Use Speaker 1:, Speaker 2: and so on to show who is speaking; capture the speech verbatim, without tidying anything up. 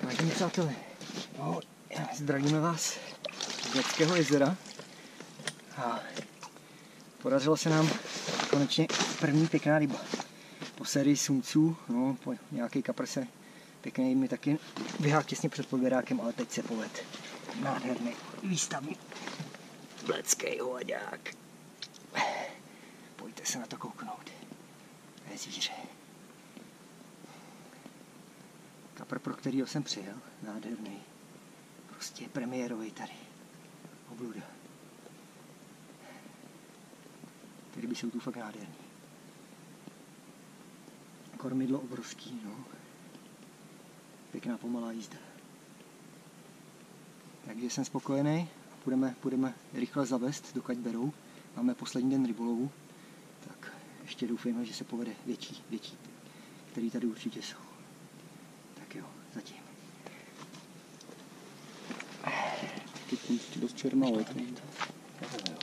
Speaker 1: Vážení přátelé, no, zdravíme vás z Bětského jezera a podařilo se nám konečně první pěkná ryba. Po sérii sumců, no, po nějaké kaprse pěkný mi taky vyhák těsně před podběrákem, ale teď se poved. Nádherný výstavní bětský hoďák. Pojďte se na to kouknout. To je zvíře. Kapr, pro kterýho jsem přijel, nádherný. Prostě premiérový tady. Obluda. Ty ryby jsou tu fakt nádherný. Kormidlo obrovský, no. Pěkná pomalá jízda. Takže jsem spokojený a půjdeme, půjdeme rychle zavést, dokud berou. Máme poslední den rybolovu, tak ještě doufejme, že se povede větší, větší, který tady určitě jsou. Tak jo, zatím.
Speaker 2: Teď dost černá,